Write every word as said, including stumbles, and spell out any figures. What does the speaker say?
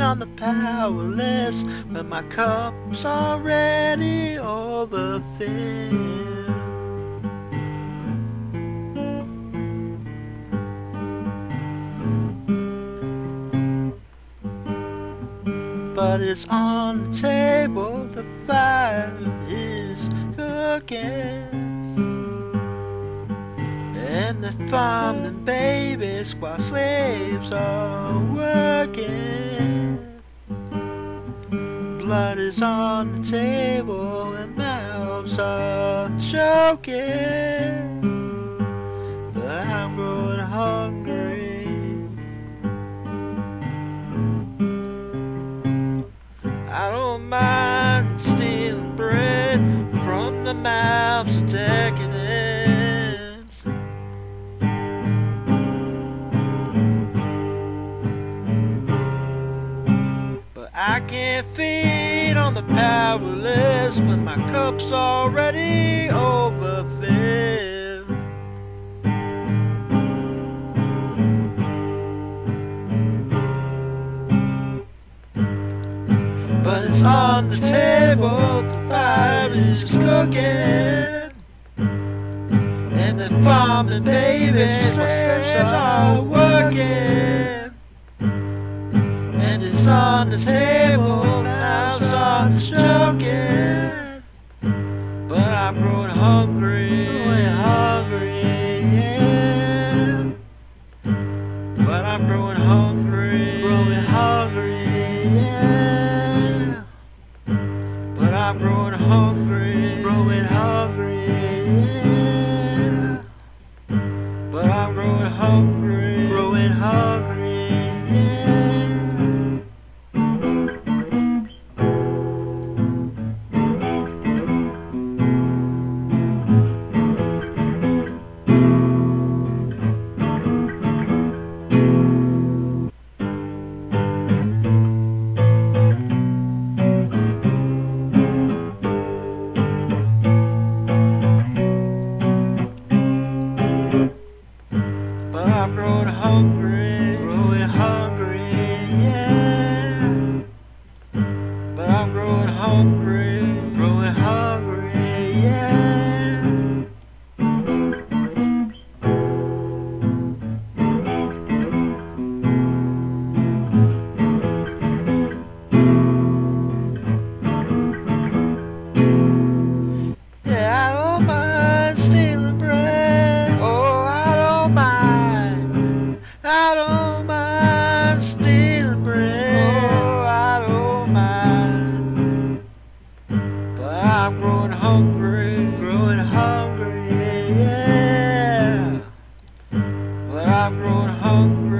on the powerless when my cup's already overfilled. But it's on the table, the fire is cooking, and the farming babies while slaves are working. Blood is on the table and mouths are choking, but I'm growing hungry. I don't mind stealing bread from the mouths of decadence, but I can't feed on the powerless when my cup's already overfilled. But it's on the table, the fire is cooking, and the farming babies are working. And it's on the table, mouths are choking, but I'm growing hungry, growing hungry, yeah. But I'm growing hungry, growing hungry, yeah. I'm growing hungry, growing hungry, yeah. But I'm growing hungry, growing hungry, yeah. But I'm growing hungry, growing hungry, yeah. But I'm growing hungry, growing hungry, yeah. Yeah, I don't mind stealing bread. Oh, I don't mind. I don't mind stealing bread. Oh, I don't mind. But I'm growing hungry, growing hungry, yeah. But I'm growing hungry.